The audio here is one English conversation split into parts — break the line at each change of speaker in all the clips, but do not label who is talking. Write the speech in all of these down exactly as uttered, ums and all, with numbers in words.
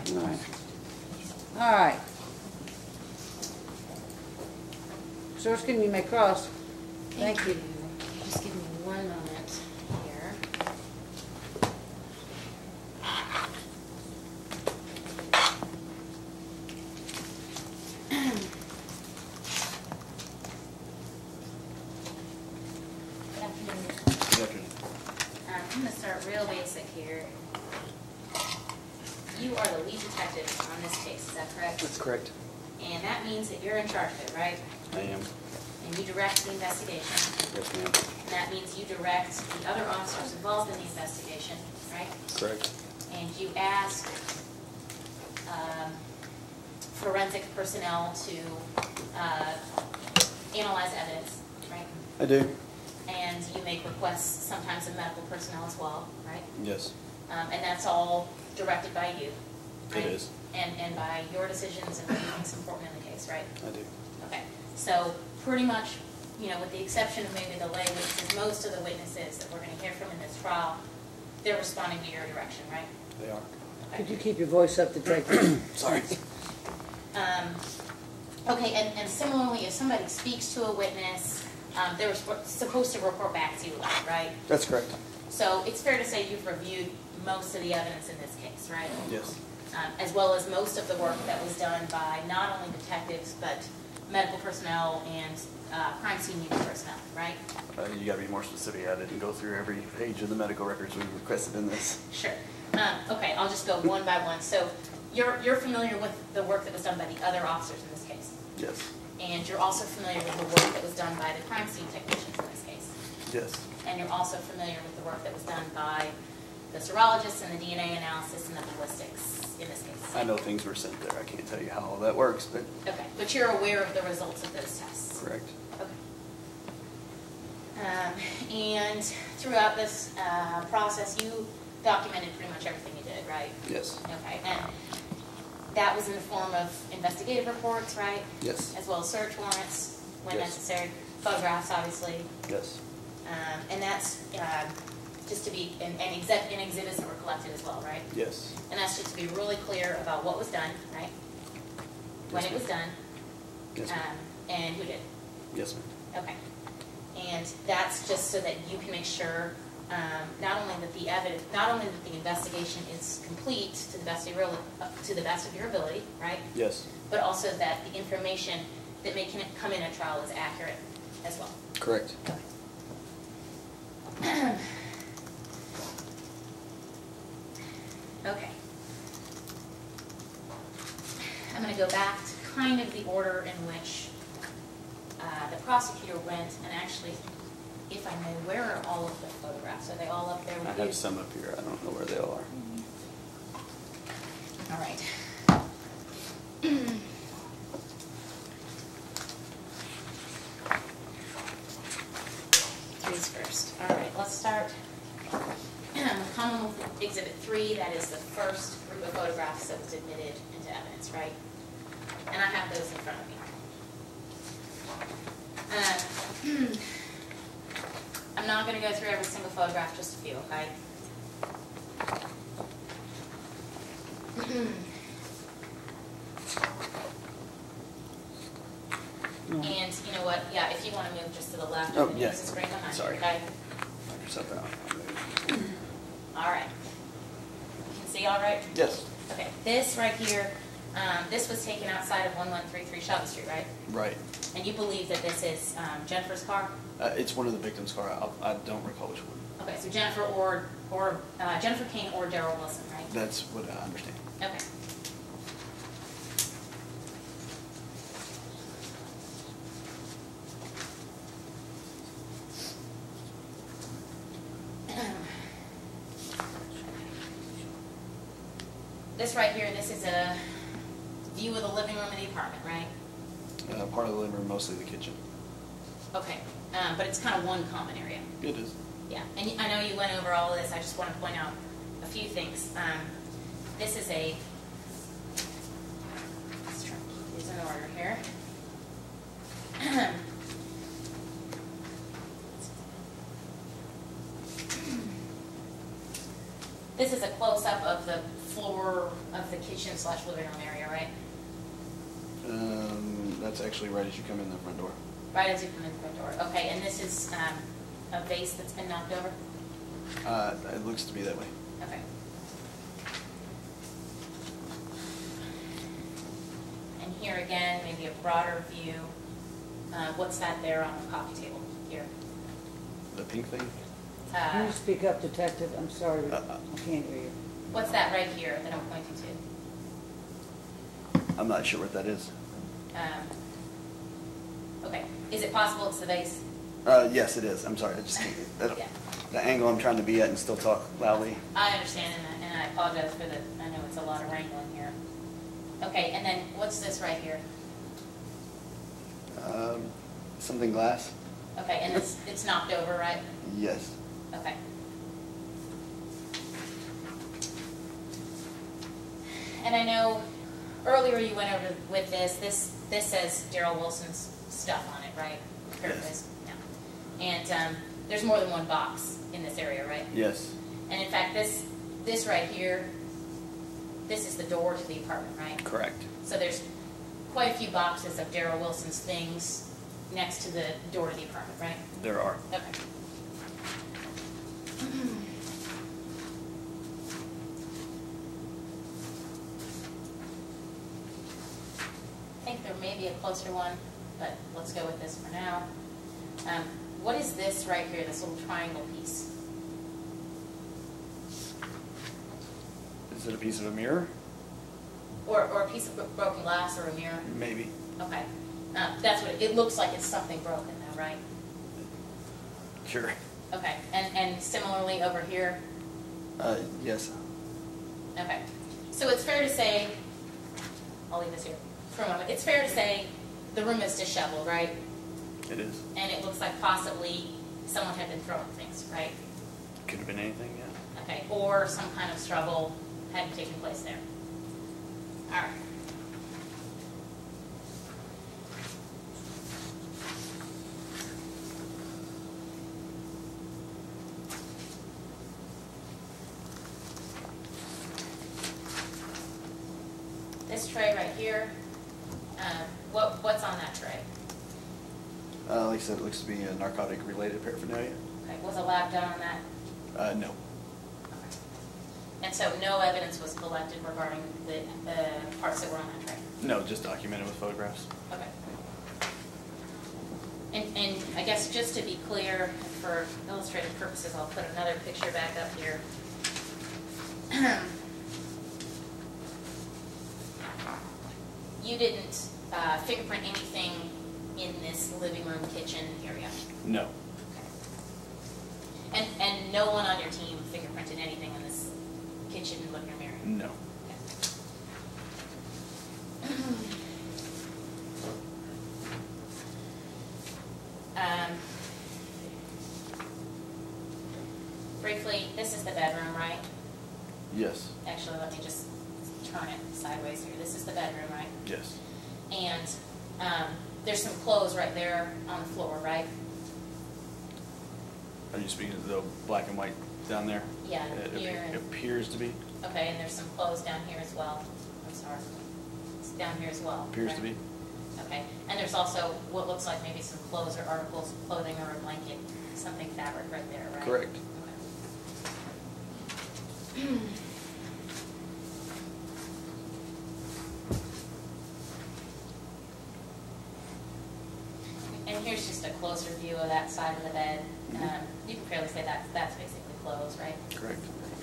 All right. All right. Sorskin, you may cross. Thank, Thank you. you.
Just give me one moment here. Good afternoon.
Good afternoon.
Um, I'm going to start real basic here. You are the lead detective on this case, is that correct?
That's correct.
And that means that you're in charge of it, right?
I am.
And you direct the investigation.
Yes, ma'am.
And that means you direct the other officers involved in the investigation, right?
Correct.
And you ask um, forensic personnel to uh, analyze evidence, right?
I do.
And you make requests sometimes of medical personnel as well, right?
Yes.
Um, and that's all directed by you, right?
It is.
And, and by your decisions and what you think is important in the case, right?
I do.
Okay. So pretty much, you know, with the exception of maybe the lay witnesses, most of the witnesses that we're going to hear from in this trial, they're responding to your direction, right?
They are.
Okay.
Could you keep your voice up to take?
Sorry.
Um, okay, and, and similarly, if somebody speaks to a witness, um, they're supposed to report back to you, right?
That's correct.
So it's fair to say you've reviewed most of the evidence in this case, right?
Yes.
Um, as well as most of the work that was done by not only detectives, but medical personnel and uh, crime scene unit personnel, right?
Uh, you got to be more specific. I didn't go through every page of the medical records we requested in this.
Sure. Um, okay, I'll just go one by one. So you're, you're familiar with the work that was done by the other officers in this case?
Yes.
And you're also familiar with the work that was done by the crime scene technicians in this case?
Yes.
And you're also familiar with the work that was done by the serologists and the D N A analysis and the ballistics in this case?
I know things were sent there. I can't tell you how all that works, but...
Okay, but you're aware of the results of those tests?
Correct.
Okay. Um, and throughout this uh, process, you documented pretty much everything you did, right?
Yes.
Okay, and that was in the form of investigative reports, right?
Yes.
As well as search warrants, when
Yes.
necessary, photographs, obviously.
Yes.
Um, and that's uh, just to be, and, and, exec, and exhibits that were collected as well, right?
Yes.
And that's just to be really clear about what was done, right? When
Yes,
it was done,
Yes, ma'am.
um, and who did.
Yes, ma'am.
Okay. And that's just so that you can make sure um, not only that the evidence, not only that the investigation is complete to the best of your, uh, to the best of your ability, right?
Yes.
But also that the information that may come in a trial is accurate as well.
Correct.
Okay. Okay. I'm going to go back to kind of the order in which uh, the prosecutor went, and actually, if I may, where are all of the photographs? Are they all up there with
I
you?
have some up here. I don't know where they all are.
All right. Three's first. All right, let's start. Commonwealth Exhibit three, that is the first group of photographs that was admitted into evidence, right? And I have those in front of me. Uh, I'm not going to go through every single photograph, just a few, okay? And you know what? Yeah, if you want to move just to the left,
Oh,
and
yeah.
this is right behind
Sorry.
you, okay?
Find yourself out.
All right. You can see all right?
Yes.
Okay, this right here, um, this was taken outside of one one three three Shelby Street, right?
Right.
And you believe that this is um, Jennifer's car?
Uh, it's one of the victims' car. I'll, I don't recall which one.
Okay, so Jennifer or, or uh, Jennifer King or Daryl Wilson, right?
That's what I understand.
Okay. This right here, this is a view of the living room of the apartment, right?
Uh, part of the living room, mostly the kitchen.
Okay, um, but it's kind of one common area.
It is.
Yeah, and y- I know you went over all of this. I just want to point out a few things. Um, this is a, let's try to keep these in order here. This is a close-up of the floor of the kitchen slash living room area, right?
Um, that's actually right as you come in the front door.
Right as you come in the front door. Okay, and this is um, a vase that's been knocked over?
Uh, it looks to be that way.
Okay. And here again, maybe a broader view. Uh, what's that there on the coffee table here?
The pink thing?
Can
Uh,
you speak up, detective? I'm sorry,
Uh,
I can't hear you.
what's that right here that I'm pointing to?
I'm not sure what that is.
Um, okay, is it possible it's the vase?
Uh, yes, it is. I'm sorry. I just can't. I don't-
Yeah.
The angle I'm trying to be at and still talk loudly.
I understand, and I, and I apologize for the, I know it's a lot of wrangling here. Okay, and then what's this right here?
Um, something glass?
Okay, and it's, it's knocked over, right?
Yes.
Okay. And I know earlier you went over with this, this, this says Daryl Wilson's stuff on it, right?
Yes.
Yeah. And um, there's more than one box in this area, right?
Yes.
And in fact, this, this right here, this is the door to the apartment, right?
Correct.
So there's quite a few boxes of Daryl Wilson's things next to the door to the apartment, right?
There are.
Okay. I think there may be a closer one, but let's go with this for now. Um, what is this right here, this little triangle piece?
Is it a piece of a mirror?
Or, or a piece of bro- broken glass or a mirror?
Maybe.
Okay. Uh, that's what, it, it looks like it's something broken though, right?
Sure.
Okay, and, and similarly over here?
Uh, yes.
Okay. So it's fair to say, I'll leave this here for a moment. It's fair to say the room is disheveled, right?
It is.
And it looks like possibly someone had been throwing things, right?
Could have been anything, yeah.
Okay, or some kind of struggle had taken place there. All right. This tray right here, um, what, what's on that tray?
Uh, like I said, it looks to be a narcotic-related paraphernalia.
Okay, was a lab done on that?
Uh, no.
And so no evidence was collected regarding the, the parts that were on that tray?
No, just documented with photographs.
Okay. And, and I guess just to be clear, for illustrative purposes, I'll put another picture back up here. You didn't uh, fingerprint anything in this living room, kitchen area?
No.
Okay. And, and no one on your team fingerprinted anything in this kitchen, living room area?
No.
Um, briefly, this is the bedroom, right?
Yes.
Actually, let me just turn it sideways here. This is the bedroom, right?
Yes.
And um, there's some clothes right there on the floor, right?
Are you speaking of the black and white down there?
Yeah,
It,
here
appe-
and-
appears to be.
Okay, and there's some clothes down here as well. I'm sorry. It's down here as well.
Appears to
right?
be.
Okay, and there's also what looks like maybe some clothes or articles of clothing or a blanket, something fabric right there, right?
Correct.
Okay. And here's just a closer view of that side of the bed.
Mhm.
Um, you can fairly say that that's basically clothes, right?
Correct.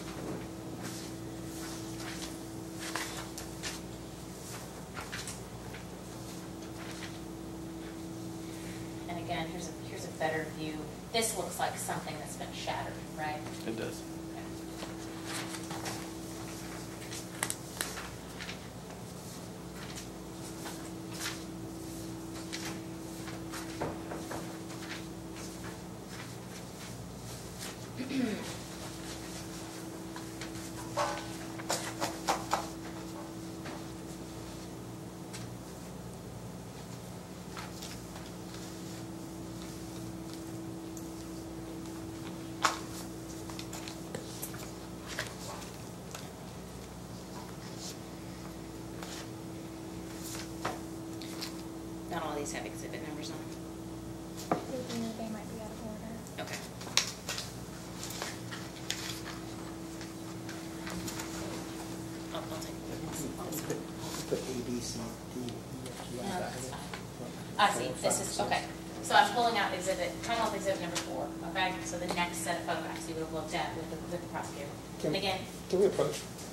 And again, here's a here's a better view. This looks like something that's been shattered, right?
It does.
these have exhibit numbers on them.
They might be out of order.
Okay. I'll, I'll take it.
Put A, B, C, D, E, F, G,
No,
I.
that's fine. I see, this is, okay. So I'm pulling out exhibit, Commonwealth exhibit number four, okay? So the next set of photographs you would have looked at with the, with the prosecutor.
Can-
And again,
Can we approach